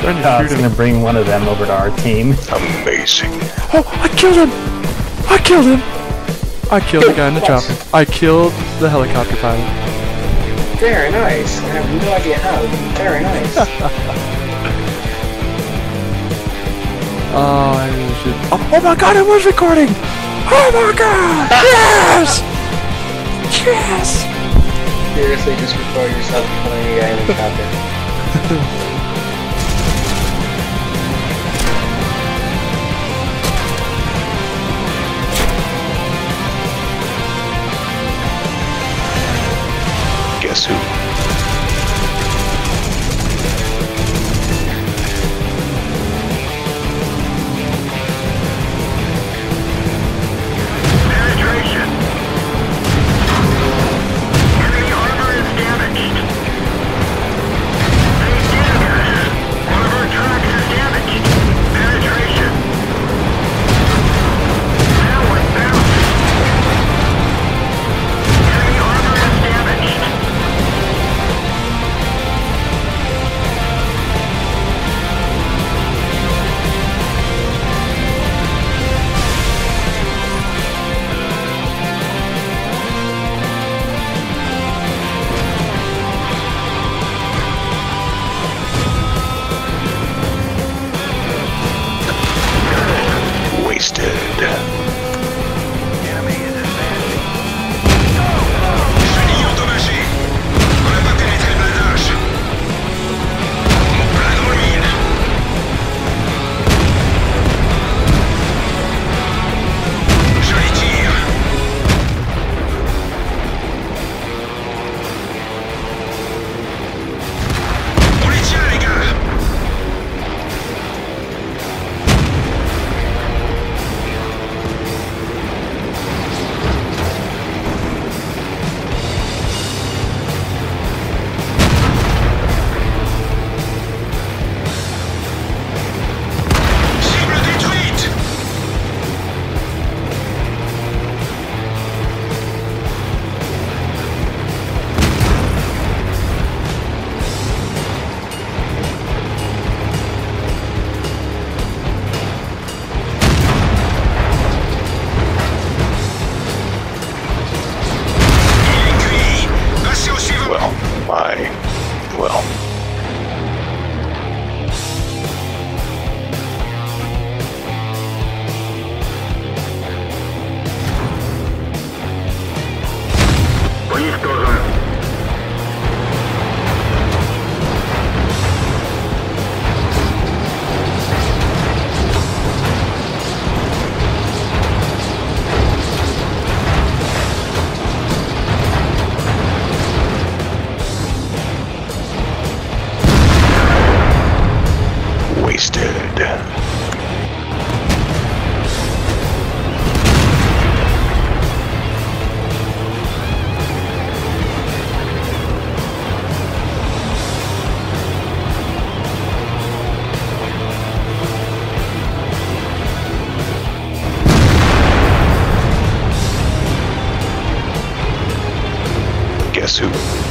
Trying to I shoot was him. gonna bring one of them over to our team. Amazing. Oh, I killed him! I killed him! I killed the guy in the chopper. I killed the helicopter pilot. Very nice. I have no idea how. Very nice. Oh, I really should. Oh my god, it was recording! Oh my god! Yes! Yes! Seriously, just record yourself killing a guy in the chopper. Guess who? Penetration. Enemy armor is damaged. They did us. One of our trucks is damaged. Penetration. That one bounced. Enemy armor is damaged. Wasted. Enemy is advancing. Je l'ai endommagé. On n'a pas pénétré le blindage. Mon plein de ruines. Je les tire. On les tient, les gars. Cible détruite. Il est cuit. Passez au suivant. Well. Уничтожен. Wasted. Guess who?